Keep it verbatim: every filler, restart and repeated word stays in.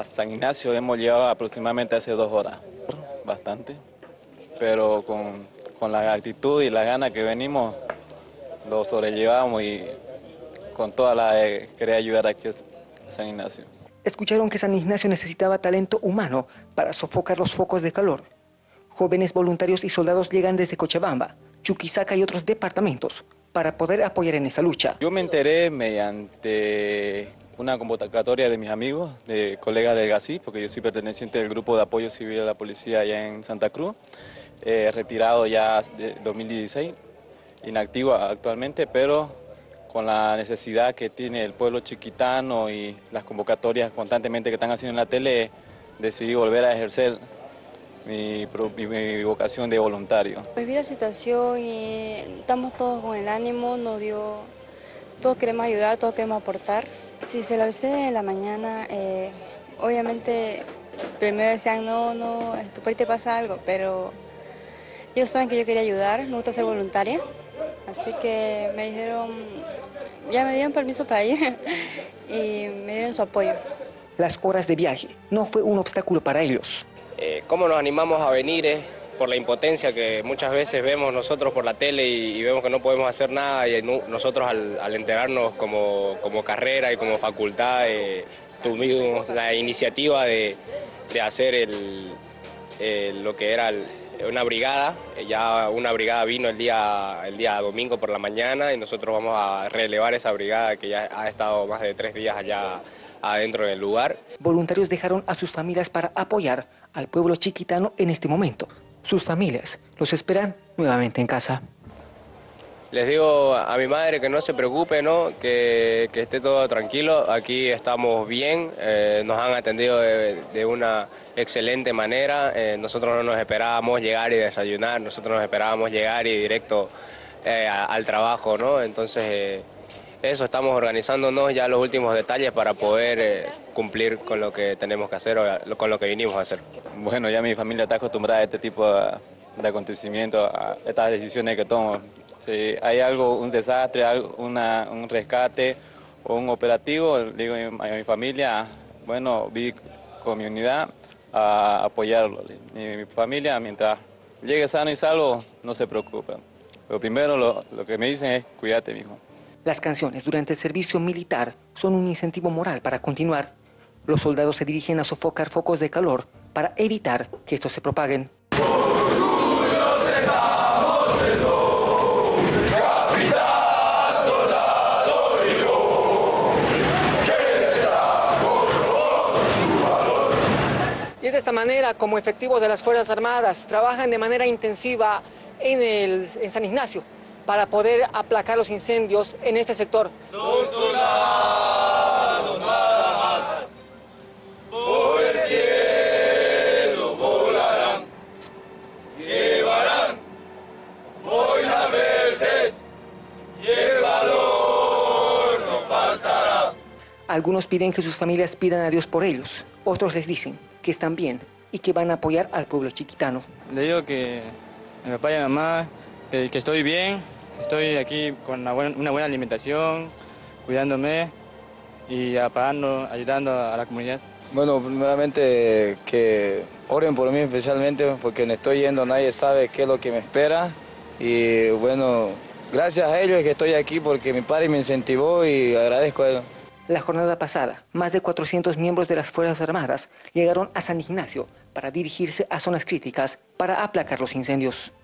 A San Ignacio hemos llegado aproximadamente hace dos horas, bastante, pero con, con la actitud y la gana que venimos, lo sobrellevamos y con toda la eh, querer ayudar aquí a San Ignacio. Escucharon que San Ignacio necesitaba talento humano para sofocar los focos de calor. Jóvenes voluntarios y soldados llegan desde Cochabamba, Chuquisaca y otros departamentos para poder apoyar en esa lucha. Yo me enteré mediante una convocatoria de mis amigos, de colegas del GACI, porque yo soy perteneciente del grupo de apoyo civil a la policía allá en Santa Cruz, eh, retirado ya de dos mil dieciséis, inactivo actualmente, pero con la necesidad que tiene el pueblo chiquitano y las convocatorias constantemente que están haciendo en la tele, decidí volver a ejercer mi, mi, mi vocación de voluntario. Viví la situación y estamos todos con el ánimo, nos dio, todos queremos ayudar, todos queremos aportar. Si se lo avisé desde la mañana, eh, obviamente primero decían no, no, por ahí te pasa algo, pero ellos saben que yo quería ayudar, me gusta ser voluntaria, así que me dijeron, ya me dieron permiso para ir y me dieron su apoyo. Las horas de viaje no fue un obstáculo para ellos. Eh, ¿Cómo nos animamos a venir? Eh? Por la impotencia que muchas veces vemos nosotros por la tele y, y vemos que no podemos hacer nada y no, nosotros al, al enterarnos como, como carrera y como facultad eh, tuvimos la iniciativa de, de hacer el, el, lo que era el, una brigada. Ya una brigada vino el día, el día domingo por la mañana y nosotros vamos a relevar esa brigada que ya ha estado más de tres días allá adentro del lugar. Voluntarios dejaron a sus familias para apoyar al pueblo chiquitano en este momento. Sus familias los esperan nuevamente en casa. Les digo a mi madre que no se preocupe, ¿no? que, que esté todo tranquilo. Aquí estamos bien, eh, nos han atendido de, de una excelente manera. Eh, nosotros no nos esperábamos llegar y desayunar, nosotros nos esperábamos llegar y directo eh, a, al trabajo, ¿no? Entonces, eh, eso, estamos organizándonos ya los últimos detalles para poder eh, cumplir con lo que tenemos que hacer o con lo que vinimos a hacer. Bueno, ya mi familia está acostumbrada a este tipo de, de acontecimientos, a estas decisiones que tomo. Si hay algo, un desastre, algo, una, un rescate o un operativo, digo a mi familia, bueno, vi con mi unidad a apoyarlo. Mi, mi familia, mientras llegue sano y salvo, no se preocupen. Pero primero lo, lo que me dicen es, cuídate, mijo. Las canciones durante el servicio militar son un incentivo moral para continuar. Los soldados se dirigen a sofocar focos de calor para evitar que estos se propaguen. Y es de esta manera como efectivos de las Fuerzas Armadas trabajan de manera intensiva en, el, en San Ignacio para poder aplacar los incendios en este sector. Son soldados nada más, por el cielo volarán, llevarán boinas verdes y el valor no faltará. Algunos piden que sus familias pidan a Dios por ellos, otros les dicen que están bien y que van a apoyar al pueblo chiquitano. Le digo que a mi papá y a mi mamá que, que estoy bien, estoy aquí con una buena, una buena alimentación, cuidándome y apagando, ayudando a la comunidad. Bueno, primeramente que oren por mí especialmente porque no estoy yendo, nadie sabe qué es lo que me espera y bueno, gracias a ellos es que estoy aquí porque mi padre me incentivó y agradezco a él. La jornada pasada, más de cuatrocientos miembros de las Fuerzas Armadas llegaron a San Ignacio para dirigirse a zonas críticas para aplacar los incendios.